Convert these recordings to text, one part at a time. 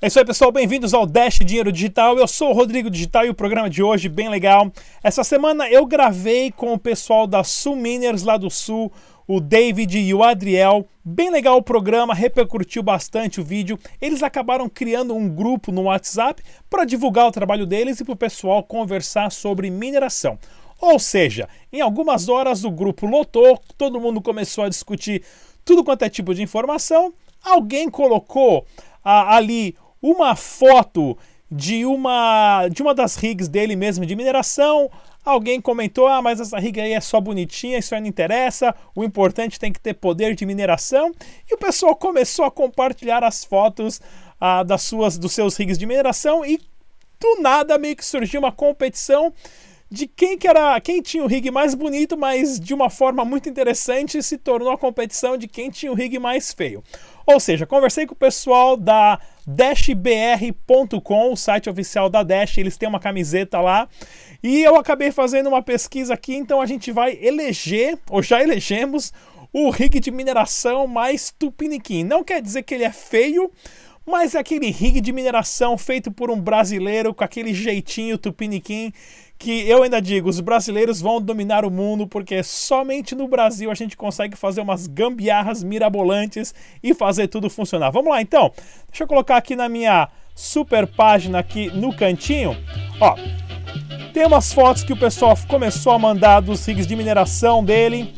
É isso aí, pessoal, bem-vindos ao Dash Dinheiro Digital. Eu sou o Rodrigo Digital e o programa de hoje bem legal. Essa semana eu gravei com o pessoal da Sul Miners lá do Sul, o David e o Adriel. Bem legal o programa, repercutiu bastante o vídeo. Eles acabaram criando um grupo no WhatsApp para divulgar o trabalho deles e para o pessoal conversar sobre mineração. Ou seja, em algumas horas o grupo lotou, todo mundo começou a discutir tudo quanto é tipo de informação. Alguém colocou ali uma foto de uma das rigs dele mesmo de mineração. Alguém comentou, mas essa rig aí é só bonitinha, isso aí não interessa, o importante tem que ter poder de mineração. E o pessoal começou a compartilhar as fotos dos seus rigs de mineração e do nada meio que surgiu uma competição de quem tinha o rig mais bonito, mas de uma forma muito interessante se tornou a competição de quem tinha o rig mais feio. Ou seja, conversei com o pessoal da dashbr.com, o site oficial da Dash, eles têm uma camiseta lá, e eu acabei fazendo uma pesquisa aqui, então a gente vai eleger, ou já elegemos, o rig de mineração mais tupiniquim. Não quer dizer que ele é feio, mas é aquele rig de mineração feito por um brasileiro com aquele jeitinho tupiniquim que eu ainda digo, os brasileiros vão dominar o mundo porque somente no Brasil a gente consegue fazer umas gambiarras mirabolantes e fazer tudo funcionar. Vamos lá então, deixa eu colocar aqui na minha super página aqui no cantinho, ó, tem umas fotos que o pessoal começou a mandar dos rigs de mineração dele.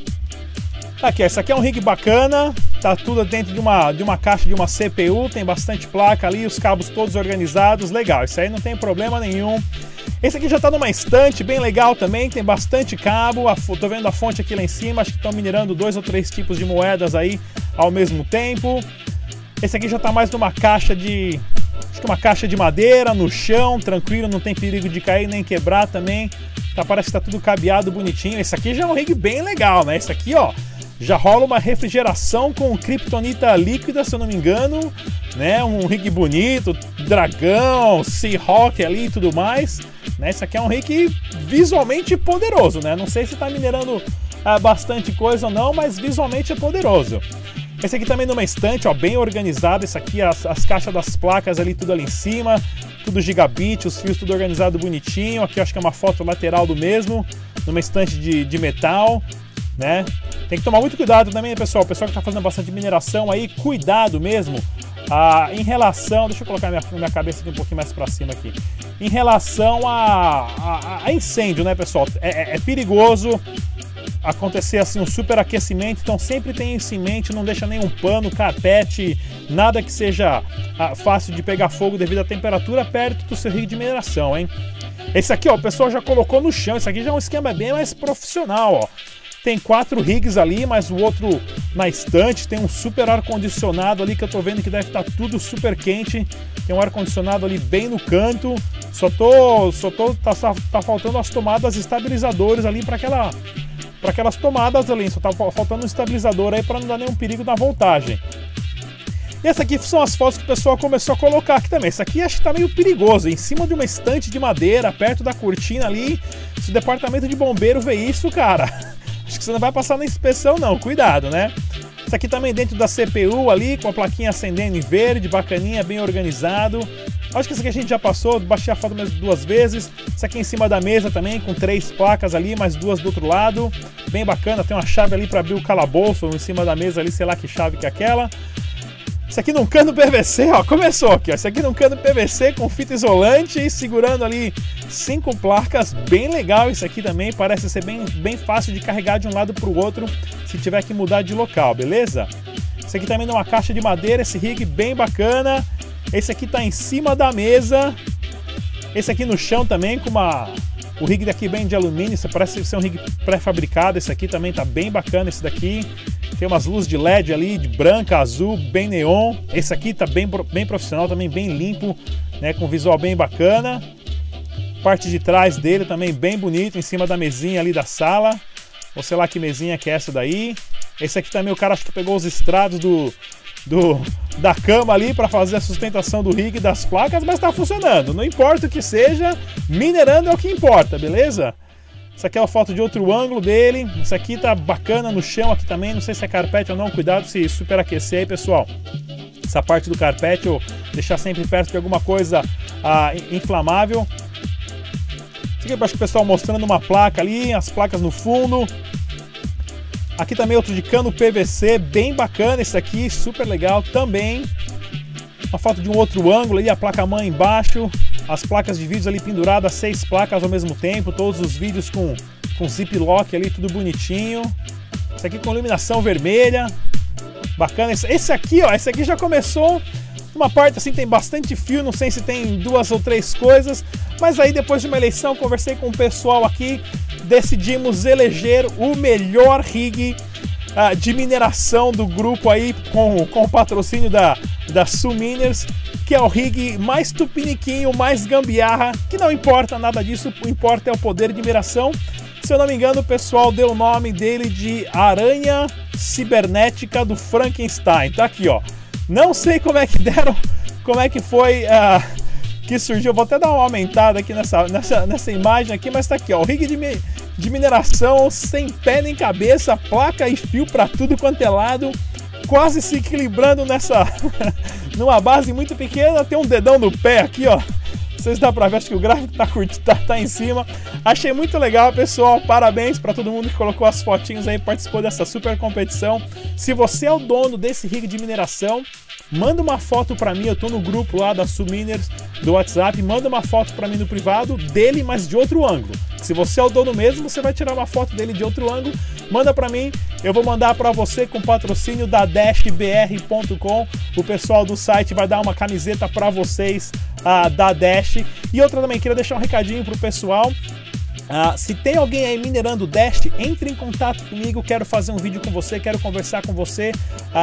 Aqui, esse aqui é um rig bacana, tá tudo dentro de uma caixa de uma CPU, tem bastante placa ali, os cabos todos organizados, legal, isso aí não tem problema nenhum. Esse aqui já está numa estante, bem legal também, tem bastante cabo, tô vendo a fonte aqui lá em cima, acho que estão minerando 2 ou 3 tipos de moedas aí ao mesmo tempo. Esse aqui já está mais numa caixa acho que uma caixa de madeira, no chão, tranquilo, não tem perigo de cair nem quebrar também. Parece que está tudo cabeado bonitinho. Esse aqui já é um rig bem legal, né? Esse aqui, ó, já rola uma refrigeração com kryptonita líquida, se eu não me engano, né? Um rig bonito, dragão, Seahawk ali e tudo mais, né? Esse aqui é um rig visualmente poderoso, né? Não sei se está minerando bastante coisa ou não, mas visualmente é poderoso. Esse aqui também numa estante, ó, bem organizado. Esse aqui, as caixas das placas ali, tudo ali em cima, tudo gigabit, os fios tudo organizado bonitinho. Aqui eu acho que é uma foto lateral do mesmo, numa estante de metal, né? Tem que tomar muito cuidado também, pessoal. O pessoal que está fazendo bastante mineração aí, cuidado mesmo. Em relação, deixa eu colocar minha cabeça aqui um pouquinho mais para cima aqui. Em relação a incêndio, né, pessoal? É perigoso acontecer assim um superaquecimento, então sempre tenha isso em mente, não deixa nenhum pano, carpete, nada que seja fácil de pegar fogo devido à temperatura perto do seu rig de mineração, hein? Esse aqui, ó, o pessoal já colocou no chão, esse aqui já é um esquema bem mais profissional, ó. Tem 4 rigs ali, mas o outro na estante, tem um super ar-condicionado ali que eu tô vendo que deve estar tudo super quente. Tem um ar-condicionado ali bem no canto. Tá faltando as tomadas estabilizadores ali para aquelas tomadas ali. Só tá faltando um estabilizador aí para não dar nenhum perigo na voltagem. E essa aqui são as fotos que o pessoal começou a colocar aqui também. Esse aqui acho que tá meio perigoso, em cima de uma estante de madeira, perto da cortina ali. Se o departamento de bombeiro ver isso, cara, acho que você não vai passar na inspeção não, cuidado, né? Isso aqui também dentro da CPU ali, com a plaquinha acendendo em verde, bacaninha, bem organizado. Acho que isso aqui a gente já passou, baixei a foto mais 2 vezes. Isso aqui em cima da mesa também, com 3 placas ali, mais 2 do outro lado. Bem bacana, tem uma chave ali para abrir o calabouço, em cima da mesa ali, sei lá que chave que é aquela. Isso aqui num cano PVC, ó, começou aqui, ó. Isso aqui num cano PVC com fita isolante e segurando ali 5 placas, bem legal isso aqui também, parece ser bem fácil de carregar de um lado para o outro se tiver que mudar de local, beleza? Esse aqui também numa caixa de madeira, esse rig bem bacana. Esse aqui tá em cima da mesa, esse aqui no chão também com o rig daqui bem de alumínio, isso parece ser um rig pré-fabricado. Esse aqui também tá bem bacana, esse daqui. Tem umas luzes de LED ali, de branca, azul, bem neon. Esse aqui tá bem profissional, também bem limpo, né, com visual bem bacana. Parte de trás dele também bem bonito, em cima da mesinha ali da sala. Ou sei lá que mesinha que é essa daí. Esse aqui também o cara acho que pegou os estrados da cama ali para fazer a sustentação do rig e das placas, mas tá funcionando. Não importa o que seja, minerando é o que importa, beleza? Essa aqui é uma foto de outro ângulo dele. Essa aqui tá bacana no chão aqui também. Não sei se é carpete ou não. Cuidado se superaquecer aí, pessoal. essa parte do carpete, ou deixar sempre perto de alguma coisa inflamável. Aqui eu acho que o pessoal mostrando uma placa ali, as placas no fundo. Aqui também outro de cano PVC, bem bacana esse aqui, super legal também. Uma foto de um outro ângulo ali, a placa-mãe embaixo. As placas de vídeos ali penduradas, 6 placas ao mesmo tempo. Todos os vídeos com ziplock ali, tudo bonitinho. Esse aqui com iluminação vermelha. Bacana. Esse aqui, ó, esse aqui já começou uma parte assim, tem bastante fio, não sei se tem 2 ou 3 coisas. Mas aí depois de uma eleição, conversei com o pessoal aqui, decidimos eleger o melhor rig de mineração do grupo aí, com o patrocínio da Suminers, que é o rig mais tupiniquinho, mais gambiarra, que não importa nada disso, o que importa é o poder de mineração. Se eu não me engano, o pessoal deu o nome dele de Aranha Cibernética do Frankenstein. Tá aqui, ó. Não sei como é que deram, como é que foi que surgiu. Vou até dar uma aumentada aqui nessa imagem aqui, mas tá aqui, ó. O rig de mineração sem pé nem cabeça, placa e fio para tudo quanto é lado, quase se equilibrando numa base muito pequena. Tem um dedão no pé aqui, ó. Vocês dá pra ver, acho que o gráfico tá em cima. Achei muito legal, pessoal. Parabéns para todo mundo que colocou as fotinhos aí, participou dessa super competição. Se você é o dono desse rig de mineração, manda uma foto para mim. Eu tô no grupo lá da Suminers do WhatsApp. Manda uma foto para mim no privado dele, mas de outro ângulo. Se você é o dono mesmo, você vai tirar uma foto dele de outro ângulo. Manda para mim, eu vou mandar para você com patrocínio da dashbr.com. O pessoal do site vai dar uma camiseta para vocês da Dash. E outra também, queria deixar um recadinho pro pessoal. Se tem alguém aí minerando Dash, entre em contato comigo, quero fazer um vídeo com você, quero conversar com você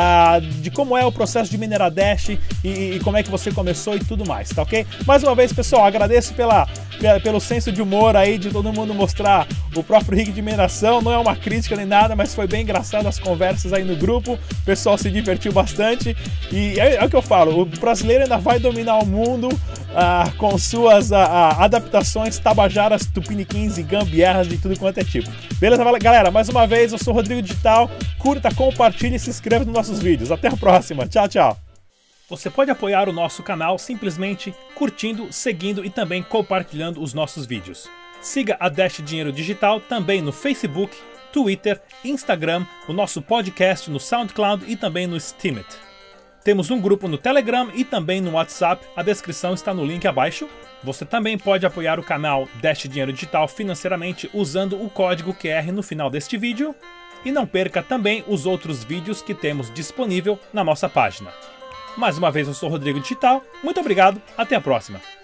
de como é o processo de minerar Dash e como é que você começou e tudo mais, tá ok? Mais uma vez, pessoal, agradeço pelo senso de humor aí, de todo mundo mostrar o próprio rig de mineração. Não é uma crítica nem nada, mas foi bem engraçado as conversas aí no grupo, o pessoal se divertiu bastante e é o que eu falo, o brasileiro ainda vai dominar o mundo com suas adaptações tabajaras, tupiniquins e gambiarras de tudo quanto é tipo. Beleza, galera? Mais uma vez, eu sou o Rodrigo Digital. Curta, compartilhe e se inscreva nos nossos vídeos. Até a próxima. Tchau, tchau. Você pode apoiar o nosso canal simplesmente curtindo, seguindo e também compartilhando os nossos vídeos. Siga a Dash Dinheiro Digital também no Facebook, Twitter, Instagram, o nosso podcast no SoundCloud e também no Steemit. Temos um grupo no Telegram e também no WhatsApp, a descrição está no link abaixo. Você também pode apoiar o canal Dash Dinheiro Digital financeiramente usando o código QR no final deste vídeo. E não perca também os outros vídeos que temos disponível na nossa página. Mais uma vez, eu sou o Rodrigo Digital, muito obrigado, até a próxima!